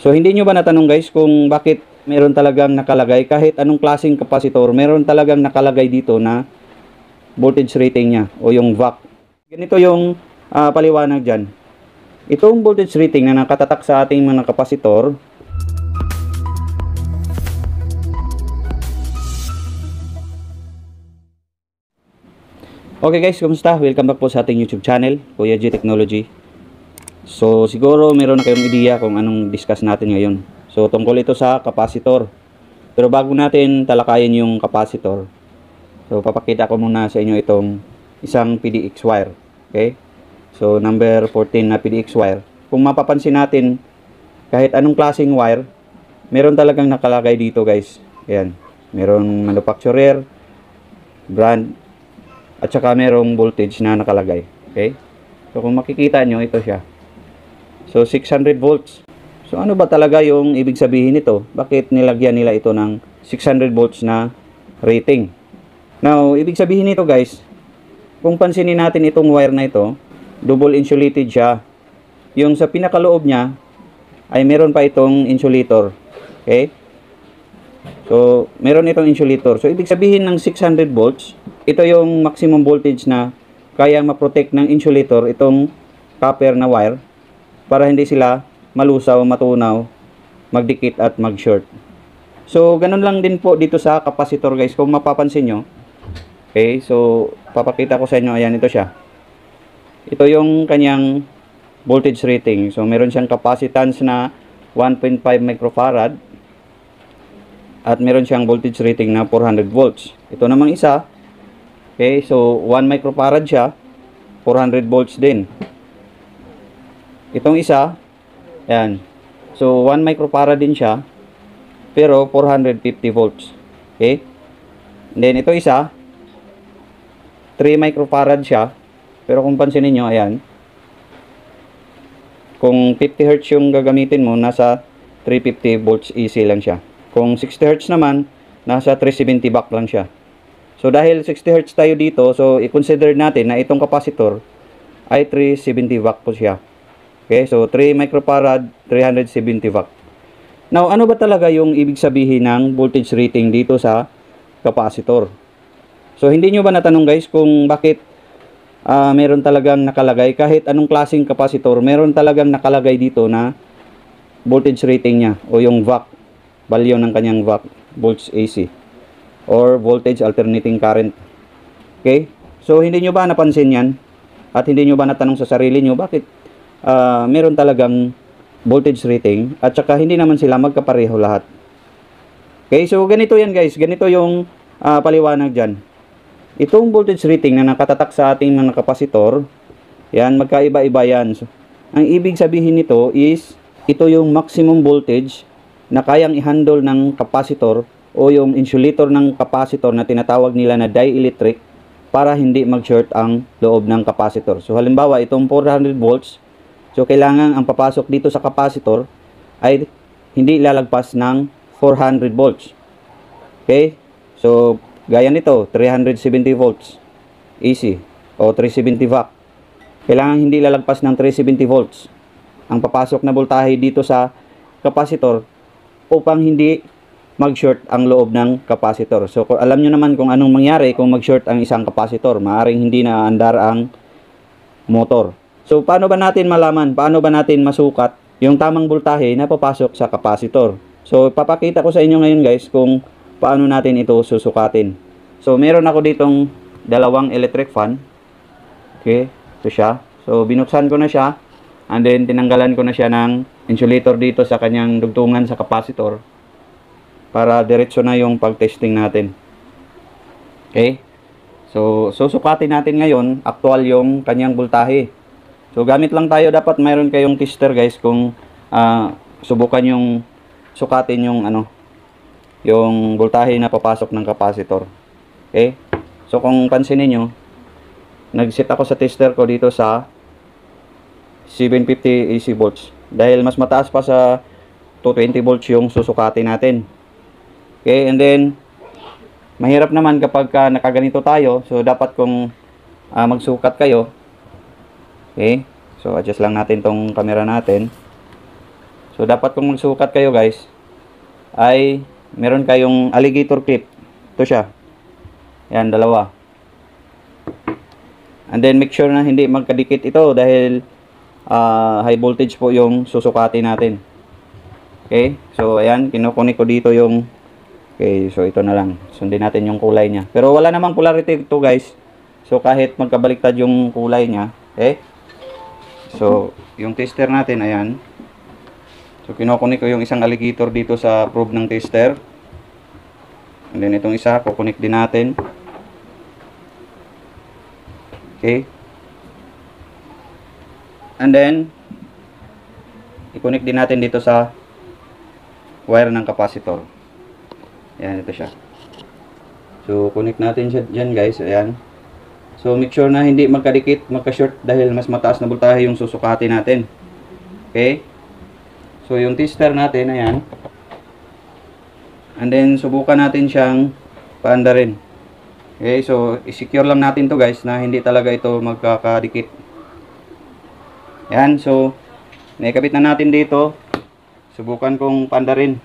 So hindi nyo ba natanong guys kung bakit meron talagang nakalagay kahit anong klaseng kapasitor, meron talagang nakalagay dito na voltage rating niya o yung VAC. Ganito yung paliwanag dyan. Itong voltage rating na nakatatak sa ating mga kapasitor, okay guys, kumusta? Welcome back po sa ating YouTube channel, Kuya G Technology. So siguro meron na kayong ideya kung anong discuss natin ngayon. So tungkol ito sa kapasitor. Pero bago natin talakayin yung kapasitor, so papakita ko muna sa inyo itong isang PDX wire. Okay? So number 14 na PDX wire. Kung mapapansin natin, kahit anong klaseng wire, meron talagang nakalagay dito guys. Ayan. Meron manufacturer, brand, at saka merong voltage na nakalagay. Okay? So kung makikita nyo, ito siya. So 600 volts. So ano ba talaga yung ibig sabihin nito? Bakit nilagyan nila ito ng 600 volts na rating? Now, ibig sabihin nito guys, kung pansinin natin itong wire na ito, double insulated siya. Yung sa pinakaloob niya ay meron pa itong insulator. Okay? So, meron itong insulator. So, ibig sabihin ng 600 volts, ito yung maximum voltage na kaya ma-protect ng insulator itong copper na wire para hindi sila malusaw, matunaw, magdikit at mag-short. So, ganun lang din po dito sa kapasitor guys. Kung mapapansin nyo, okay, so papakita ko sa inyo, ayan, ito siya. Ito yung kanyang voltage rating. So, meron siyang capacitance na 1.5 microfarad at meron siyang voltage rating na 400 volts. Ito namang isa, okay, so 1 microfarad siya, 400 volts din. Itong isa, ayan, so 1 microfarad din siya, pero 450 volts. Okay? And then ito isa, 3 microfarad siya, pero kung pansinin nyo, ayan, kung 50 Hz yung gagamitin mo, nasa 350 volts AC lang siya. Kung 60 Hz naman, nasa 370 back lang siya. So dahil 60 Hz tayo dito, so i-consider natin na itong kapasitor ay 370 watt po siya. Okay, so 3 microfarad, 370 watt. Now, ano ba talaga yung ibig sabihin ng voltage rating dito sa kapasitor? So hindi nyo ba natanong guys kung bakit meron talagang nakalagay kahit anong klaseng kapasitor, meron talagang nakalagay dito na voltage rating niya o yung VAC, value ng kanyang VAC, volts AC or voltage alternating current. Okay? So hindi nyo ba napansin yan? At hindi nyo ba natanong sa sarili nyo bakit meron talagang voltage rating at saka hindi naman sila magkapareho lahat? Okay? So ganito yan guys, ganito yung paliwanag dyan. Itong voltage rating na nakatatak sa ating mga kapasitor, yan, magkaiba-iba yan. So, ang ibig sabihin nito is, ito yung maximum voltage na kayang i-handle ng kapasitor o yung insulator ng kapasitor na tinatawag nila na dielectric para hindi mag-short ang loob ng kapasitor. So halimbawa, itong 400 volts, so kailangan ang papasok dito sa kapasitor ay hindi lalagpas ng 400 volts. Okay? So, gaya nito, 370 volts AC o 370 watt. Kailangan hindi lalagpas ng 370 volts ang papasok na voltahe dito sa kapasitor upang hindi mag-short ang loob ng kapasitor. So, alam nyo naman kung anong mangyari kung mag-short ang isang kapasitor. Maaring hindi na andar ang motor. So, paano ba natin malaman? Paano ba natin masukat yung tamang voltahe na papasok sa kapasitor? So, papakita ko sa inyo ngayon guys kung paano natin ito susukatin. So, meron ako ditong dalawang electric fan. Okay, ito siya. So, binuksan ko na siya. And then, tinanggalan ko na siya ng insulator dito sa kanyang dugtungan sa kapasitor para diretso na yung pag-testing natin. Okay. So, susukatin natin ngayon, actual yung kanyang voltahe. So, gamit lang tayo. Dapat mayroon kayong tester guys kung subukan yung sukatin yung yung voltahe na papasok ng kapasitor. Okay? So kung pansinin nyo, nag-set ako sa tester ko dito sa 750 AC volts. Dahil mas mataas pa sa 220 volts yung susukatin natin. Okay? And then, mahirap naman kapag nakaganito tayo. So dapat kung magsukat kayo. Okay? So adjust lang natin tong camera natin. So dapat kung magsukat kayo guys, ay meron kayong alligator clip. Ito siya. Yan, dalawa. And then make sure na hindi magkadikit ito dahil high voltage po yung susukatin natin. Okay, so ayan, kinukunik ko dito yung, okay, so ito na lang, sundin natin yung kulay niya. Pero wala namang polarity ito guys, so kahit magkabaliktad yung kulay niya. Okay, so yung tester natin, ayan. So kinukunik ko yung isang alligator dito sa probe ng tester. And then itong isa, kukunik din natin. Okay, and then i-connect din natin dito sa wire ng capacitor. Ayan, ito siya. So connect natin siya dyan guys. Ayan. So make sure na hindi magkadikit, magka-short dahil mas mataas na voltahe yung susukatin natin. Okay, so yung tester natin, ayan. And then subukan natin siyang paandarin. Okay, so i-secure lang natin to guys na hindi talaga ito magkakadikit. Ayan, so naikabit na natin dito. Subukan kong pandarin.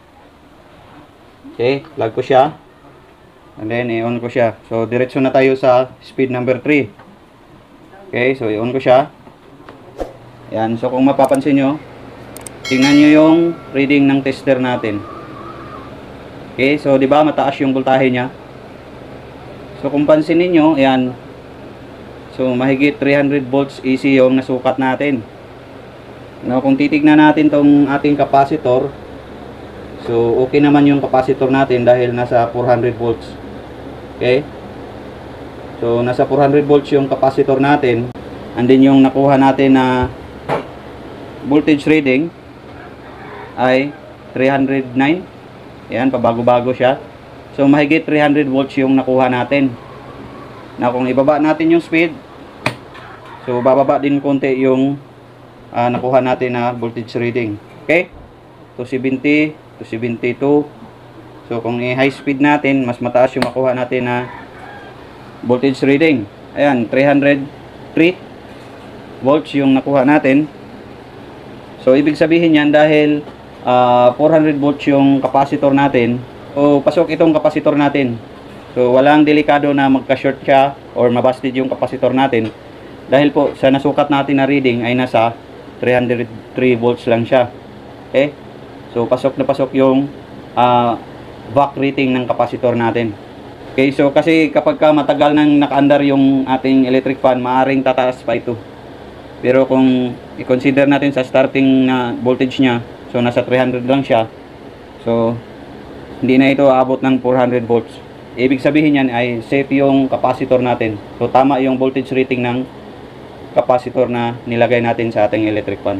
Okay, plug ko siya. And then i-on ko siya. So diretso na tayo sa speed number 3. Okay, so i-on ko siya. Ayan, so kung mapapansin nyo, tingnan nyo yung reading ng tester natin. Okay, so di ba mataas yung voltahe niya? So kung pansin niyo, ayan. So mahigit 300 volts AC yung nasukat natin. Now, kung titignan natin tong ating capacitor, so okay naman yung capacitor natin dahil nasa 400 volts. Okay? So nasa 400 volts yung capacitor natin. And then yung nakuha natin na voltage reading ay 309. Ayan, pabago-bago siya. So mahigit 300 volts yung nakuha natin. Now kung ibaba natin yung speed, so bababa din konti yung nakuha natin na voltage reading. Okay? 270, 272. So kung i-high speed natin, mas mataas yung makuha natin na voltage reading. Ayan, 303 volts yung nakuha natin. So ibig sabihin yan dahil 400 volts yung capacitor natin, o pasok itong capacitor natin. So walang delikado na magka-short siya or mabasted yung capacitor natin dahil po sa nasukat natin na reading ay nasa 303 volts lang siya. Okay? So pasok na pasok yung VAC rating ng capacitor natin. Okay, so kasi kapag matagal nang nakaandar yung ating electric fan, maaring tataas pa ito. Pero kung i-consider natin sa starting na voltage niya, so nasa 300 lang siya. So hindi na ito aabot ng 400 volts. Ibig sabihin yan ay safe yung capacitor natin. So tama yung voltage rating ng capacitor na nilagay natin sa ating electric fan.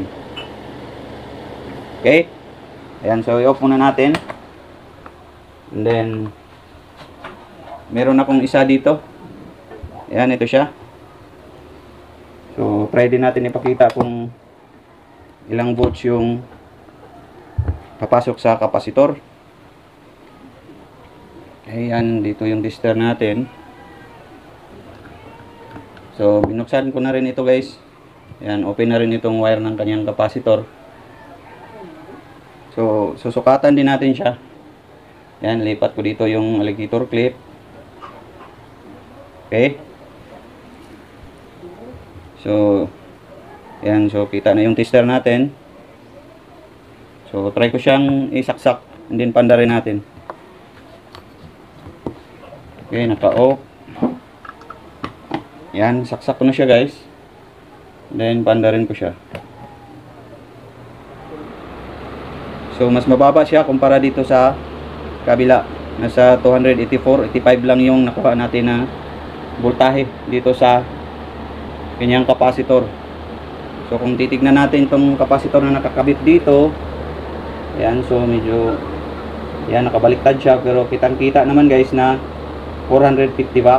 Okay? Ayan, so i-off muna natin. And then meron akong isa dito. Ayan, ito siya. So try din natin ipakita kung ilang volts yung papasok sa capacitor. Ayan, dito yung tester natin. So binuksan ko na rin ito guys. Ayan, open na rin itong wire ng kanyang capacitor. So susukatan din natin siya. Ayan, lipat ko dito yung alligator clip. Okay. So ayan, so kita na yung tester natin. So try ko siyang isaksak and then pandarin natin. Okay, naka-off. Yan, saksak ko na siya guys. Then pandarin ko siya. So mas mababa siya kumpara dito sa kabila. Nasa 284, 85 lang yung nakuha natin na voltahe dito sa kanyang capacitor. So kung titignan natin itong capacitor na nakakabit dito, ayan, so medyo yan, nakabaliktad siya, pero kitang kita naman guys na 450 watt.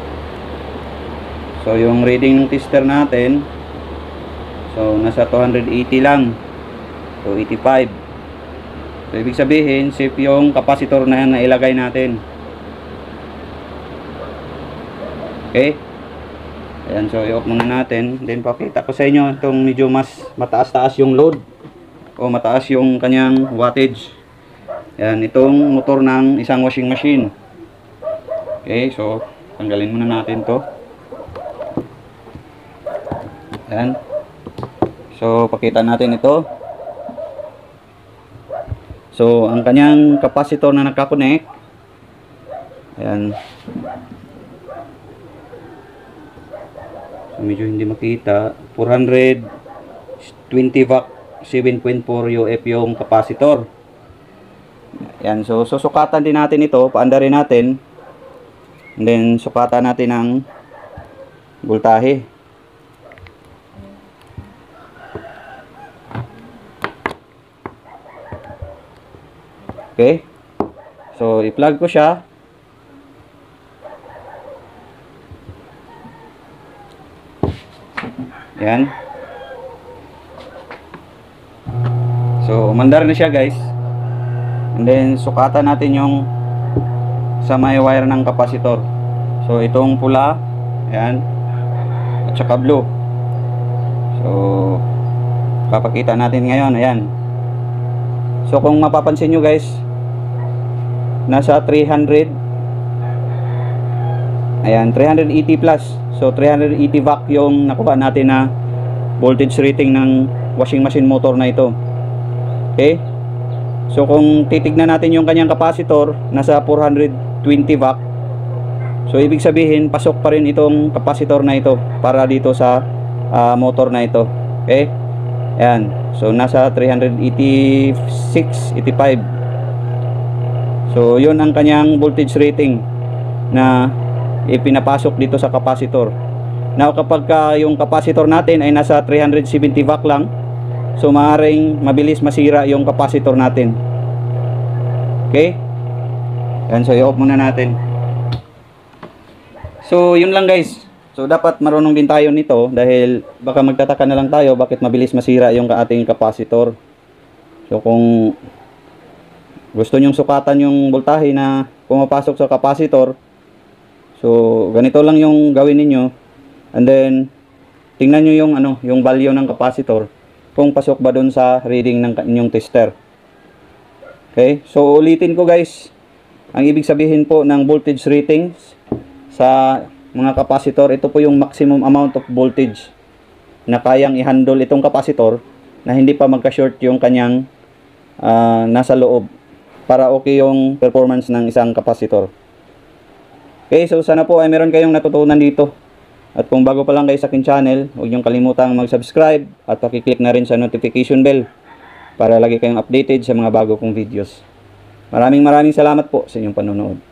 So yung reading ng tester natin, so nasa 280 lang. So 85. So ibig sabihin safe yung capacitor na yan na ilagay natin. Okay? Ayan, so i-off muna natin. Then pakita ko sa inyo itong medyo mas mataas-taas yung load o mataas yung kanyang wattage. Yan, itong motor ng isang washing machine. Okay, so tanggalin muna natin to. Yan. So pakita natin ito. So ang kanyang capacitor na nakakonect, ayan. So medyo hindi makita. 420 watt 7.4 UF yung capacitor. Ayan, so susukatan din natin ito, paandarin natin. And then sukatan natin ang voltahe. Okay. So i-plug ko siya. Ayan. So umandar na siya, guys. And then sukatan natin yung sa may wire ng capacitor. So itong pula, ayan, at saka blue. So papakita natin ngayon, ayan. So kung mapapansin nyo, guys, nasa 300, ayan, 380 plus. So 380 watt yung nakuha natin na voltage rating ng washing machine motor na ito. Okay. So kung titignan natin yung kanyang capacitor, nasa 420 watt. So ibig sabihin pasok pa rin itong capacitor na ito para dito sa motor na ito. Okay. Ayan. So nasa 386, 85. So yun ang kanyang voltage rating na ipinapasok dito sa capacitor. Now kapag yung capacitor natin ay nasa 370 watt lang, so maaaring mabilis masira yung capacitor natin. Okay? Yan, so i-off muna natin. So yun lang, guys. So dapat marunong din tayo nito dahil baka magtataka na lang tayo bakit mabilis masira yung ating capacitor. So kung gusto nyong sukatan yung voltahe na pumapasok sa capacitor, so ganito lang yung gawin ninyo. And then tingnan nyo yung yung value ng capacitor kung pasok ba dun sa reading ng inyong tester. Okay, so ulitin ko, guys. Ang ibig sabihin po ng voltage ratings sa mga capacitor, ito po yung maximum amount of voltage na kayang i-handle itong capacitor na hindi pa magka-short yung kanyang nasa loob, para okay yung performance ng isang capacitor. Okay, so sana po ay meron kayong natutunan dito. At kung bago pa lang kayo sa akin channel, huwag niyong kalimutang mag-subscribe at pakiclick na rin sa notification bell para lagi kayong updated sa mga bago kong videos. Maraming salamat po sa inyong panonood.